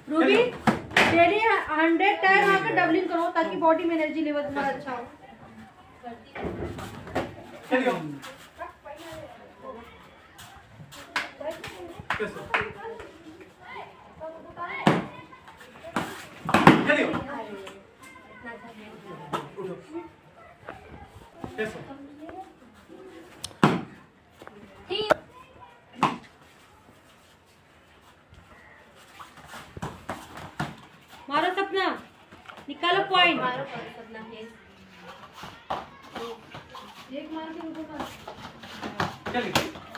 Ruby daily 100 time आकर doubling करो ताकि बॉडी में एनर्जी लेवल तुम्हारा अच्छा हो। मारो सपना, निकालो पॉइंट। मारो सपना एक मार के ऊपर